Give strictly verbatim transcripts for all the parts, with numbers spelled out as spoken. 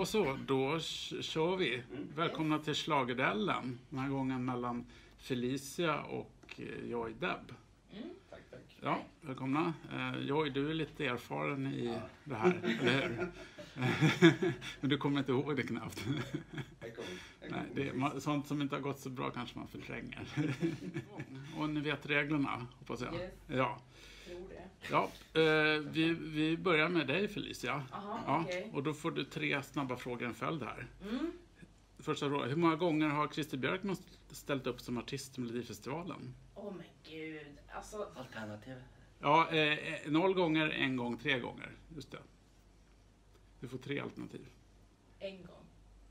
Då så, då kör vi. Välkomna till Schlagerdellen. Den här gången mellan Felicia och Joy Deb. Mm, tack, tack. Ja, välkomna. Uh, Joy, du är lite erfaren i ja. det här, eller hur? Men du kommer inte ihåg det knappt. Jag kommer, jag Nej, det är, sånt som inte har gått så bra kanske man förtränger. Och ni vet reglerna, hoppas jag. Yes. Ja. Tror det. Ja, eh, vi, vi börjar med dig, Felicia. Aha, ja, okej. Och då får du tre snabba frågor en följd här. Mm. Första frågan, hur många gånger har Christer Björkman ställt upp som artist i Melodifestivalen? Åh oh, men gud. Alltså, Alternativ. Ja, eh, noll gånger, en gång, tre gånger. Just det. Du får tre alternativ. en gång.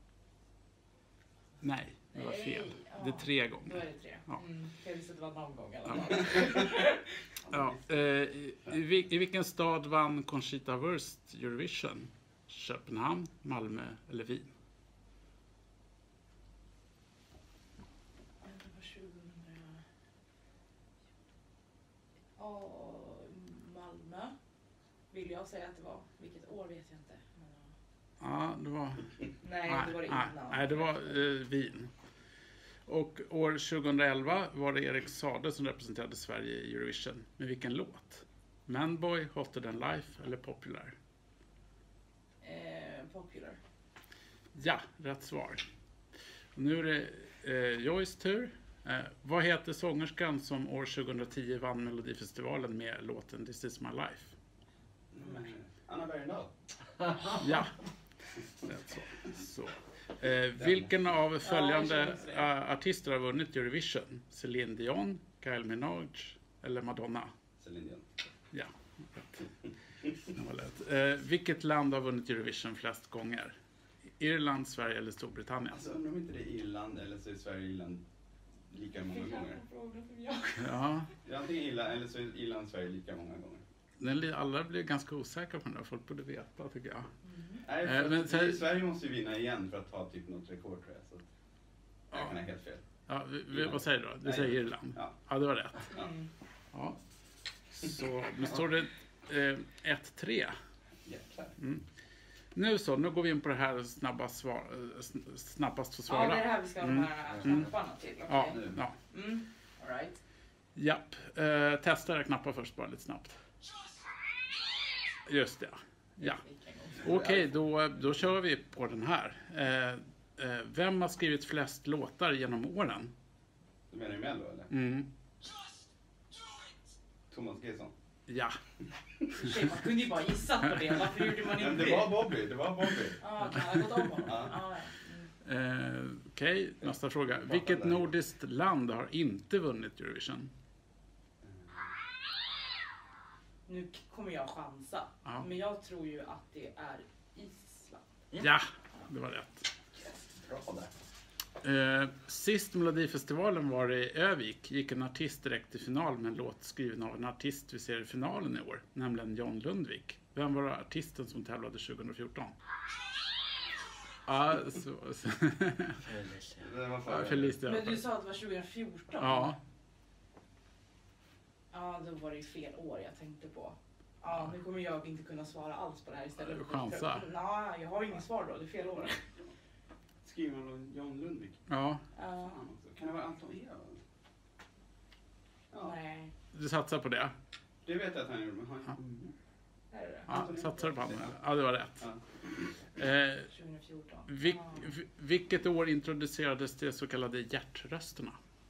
Nej, det var Nej, fel. ja. Det är tre Då gånger. är det tre. Ja. Mm. Jag visste att det var någon gång i alla Ja. fall. Ja, eh, i, i, I vilken stad vann Conchita Wurst Eurovision? Köpenhamn, Malmö eller Wien? Det var tjugohundra... Åh, Malmö. Vill jag säga att det var. Vilket år vet jag inte. Men, Ja, det var... nej, det var det nej, innan. nej, det var eh, Wien. Och år tjugohundraelva var det Erik Saade som representerade Sverige i Eurovision. Med vilken låt? Manboy, Hotter Than Life eller Popular? Eh, popular. Ja, rätt svar. Och nu är det eh, Joys tur. Eh, vad heter sångerskan som år tjugohundratio vann Melodifestivalen med låten This Is My Life? Mm. Anna Bergendahl. Ja, rätt svar. Så. Eh, vilken av följande Ja, uh, artister har vunnit Eurovision? Celine Dion, Kylie Minogue eller Madonna? Celine Dion. Ja, rätt. Det var lätt. Eh, vilket land har vunnit Eurovision flest gånger? Irland, Sverige eller Storbritannien? Alltså undrar om inte det är Irland eller så är Sverige och Irland lika många gånger. Ja, Det är antingen Irland eller så är Irland och Sverige lika många gånger. den, alla blir ganska osäkra på det där. Folk borde veta, tycker jag. Nej, Eh, för men att så- Sverige måste ju vinna igen för att ta typ något rekord tror jag. Så att jag Ja. kan ha helt fel. Ja, vi, vi, vad säger du då? Du Nej. säger Irland. Ja. Ja, det var rätt. Mm. Ja. Så nu står det eh, ett tre. Jäklar. Mm. Nu så, nu går vi in på det här snabbast, svar, eh, sn- snabbast få Ja, svara. det är det här vi ska ha Mm. de här Mm. knapparna till. Okej. Ja, Nu. ja. Mm. All right. Japp. Eh, testa era knappar först bara lite snabbt. Just det. Ja. Okej, då, då kör vi på den här. Eh, eh, vem har skrivit flest låtar genom åren? Du menar ju Mello eller? Mm. Thomas Gesson. Ja. Tjej, man kunde ju bara gissa på det. Varför gjorde man Men inte det var Bobby, det var Bobby. Ja, kan jag ha gått om honom? Ja. Ja, ja. Mm. Eh, Okej, nästa fråga. Vilket nordiskt land har inte vunnit Eurovision? Nu kommer jag chansa. Ja. Men jag tror ju att det är Island. Ja, det var rätt. Bra där. Eh, sist Melodifestivalen var det i Övik gick en artist direkt till final med en låt skriven av en artist vi ser i finalen i år, nämligen John Lundvik. Vem var artisten som tävlade tjugohundrafjorton? Ja, så, så. Det var Ja, för... Felicia. Men du sa att det var tjugohundrafjorton? Ja, Ja, då var det ju fel år jag tänkte på. Ja, nu kommer jag inte kunna svara alls på det här istället. Chansa. Nej, jag har ju inget svar då. Det är fel år. Skriven av John Lundvik. ja. Ja, Fan också. Kan det vara Anton Ewald? Ja, nej. Du satsar på det? det vet jag att han gjorde. Men han... Ja. Här är det. Ja, satsar du på honom? Ja, det var rätt. Ja. Eh, tjugohundrafjorton. vil, Ja. vi- vilket år introducerades de så kallade hjärtrösterna?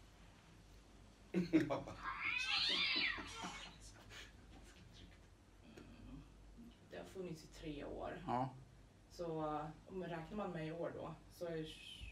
Det har funnits i tre år. Ja, Så eh, om man räknar man med i år då så är det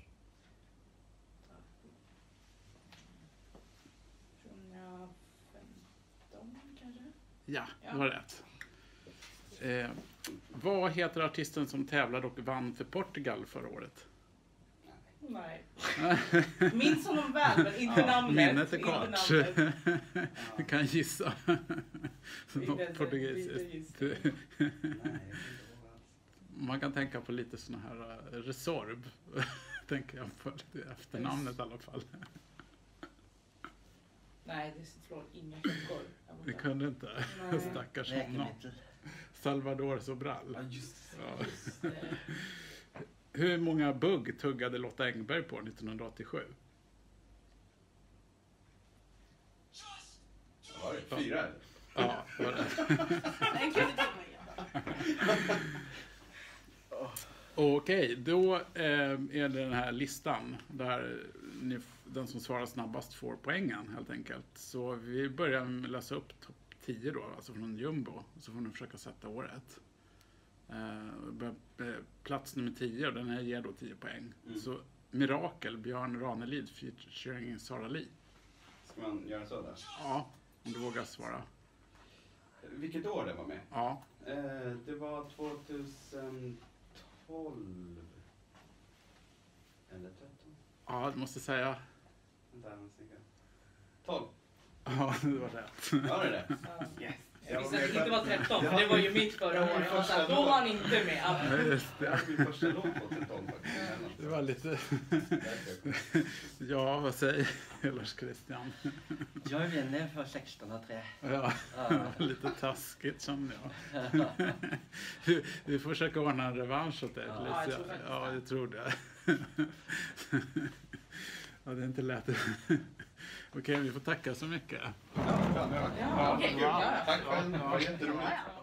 tjugohundrafemton kanske? ja, det var rätt. Eh, vad heter artisten som tävlade och vann för Portugal förra året? Nej. Minns honom väl men inte Ja, namnet. Minnet är Inte kort. namnet. Du kan gissa. Inte- inte Portugisiskt. gissning. Nej, jag vet inte vad det Man kan tänka på lite såna här uh, Resorb. Tänker jag på lite efternamnet i alla fall. Nej, det slår inga klockor. Det kunde inte. Nej. Stackars honom. Läkemedel. Salvador Sobral. var. Ja, just det. Ja. Just, eh, Hur många bugg tuggade Lotta Engberg på nittonhundraåttiosju? Var det fyra eller? Ja, det var det. Den kan inte vara. Okej, då eh, är det den här listan där ni, den som svarar snabbast får poängen helt enkelt. Så vi börjar med att läsa upp topp tio då, alltså från Jumbo. Så får ni försöka sätta året. Eh, eh, plats nummer tio, den här ger då tio poäng. Mm. Så Mirakel, Björn Ranelid featuring Sara Lee. Ska man göra så där? Ja, om du vågar svara. Vilket år det var med? Ja, Eh, det var tjugotolv. Eller tretton? ja du måste säga. Vänta, en sekund. tolv. Ja, det var rätt. Var det det? Ja. Jag Jag visste att det inte var tretton, för det var ju mitt förra år. Jag var så här, då var han inte med. Ja, just Det det. här är min första låt tjugotolv faktiskt. Det var lite... Ja, vad säger Lars Christian? Jag vinner för sexton och tre. Ja, Ja. lite taskigt kände jag. Vi, vi får försöka ordna en revansch åt dig. Ja, Lisa. jag tror faktiskt Ja, det. jag tror det. Ja, det är inte lätt. Okej, vi får tacka så mycket. Ja, Ja, okej. Ja, ja. Tack själv, det var jätteroligt. Ja.